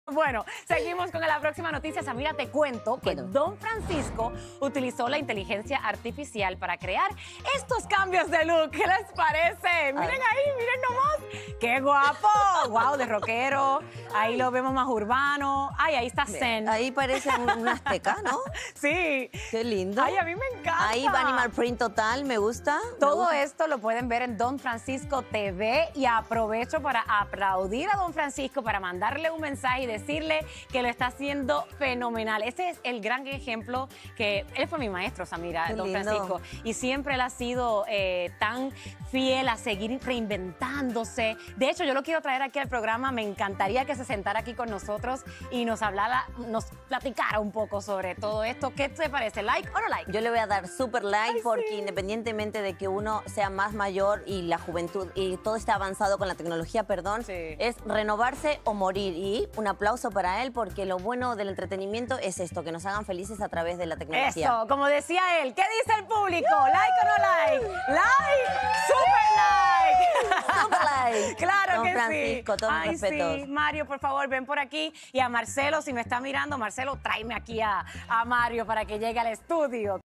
Bueno, seguimos con la próxima noticia. Samira, te cuento que Bueno. Don Francisco utilizó la inteligencia artificial para crear estos cambios de look. ¿Qué les parece? Miren ahí, miren nomás. ¡Qué guapo! ¡Wow! De rockero. Ahí lo vemos más urbano. Ay, ahí está Zen. Ahí parece un azteca, ¿no? Sí. Qué lindo. Ay, a mí me encanta. Ahí va Animal Print total, me gusta. Todo esto lo pueden ver en Don Francisco TV y aprovecho para aplaudir a Don Francisco, para mandarle un mensaje y decirle que lo está haciendo fenomenal. Ese es el gran ejemplo que él fue mi maestro, Samira, Qué Don lindo. Francisco, y siempre él ha sido tan fiel a seguir reinventándose. De hecho, yo lo quiero traer aquí al programa. Me encantaría que se sentara aquí con nosotros y nos hablara, nos platicara un poco sobre todo esto. ¿Qué te parece? ¿Like o no like? Yo le voy a dar súper like Ay, porque sí. independientemente de que uno sea más mayor y la juventud y todo está avanzado con la tecnología, perdón, Sí. es renovarse o morir. Y un aplauso para él porque lo bueno del entretenimiento es esto, que nos hagan felices a través de la tecnología. Eso, como decía él, ¿qué dice el público? ¿Like o no like? ¡Like! ¡Super like! Super like. ¡Claro Don que Francisco, sí! todos mis Ay, respetos. sí. Mario, por favor, ven por aquí. Y a Marcelo, si me está mirando, Marcelo, tráeme aquí a Mario para que llegue al estudio.